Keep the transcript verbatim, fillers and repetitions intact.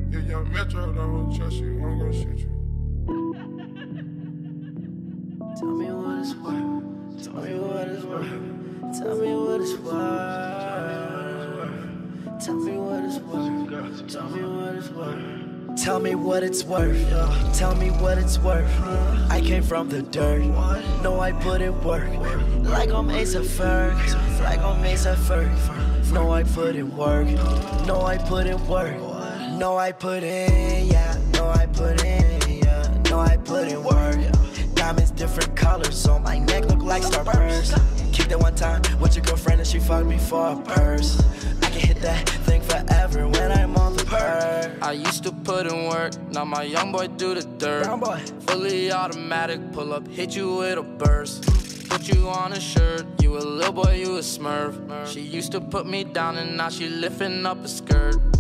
Yeah, young Metro don't trust you, I'm gonna shoot you. Tell me what it's worth. Tell me what it's worth. Tell me what it's worth. Tell me what it's worth. Tell me what it's worth. Tell me what it's worth. Tell me what it's worth. I came from the dirt. No, I put in work. Like I'm Ace of Ferg. Like I'm Ace of Ferg. No, I put in work. No, I put in work. No, I put in, yeah. No, I put in, yeah. No, I put in work. Diamonds different colors, so my neck look like Starburst. Kicked it one time with your girlfriend and she fucked me for a purse. I can hit that thing forever when I'm on the purse. I used to put in work, now my young boy do the dirt. Brown boy. Fully automatic, pull up, hit you with a burst. Put you on a shirt, you a little boy, you a smurf. She used to put me down and now she lifting up a skirt.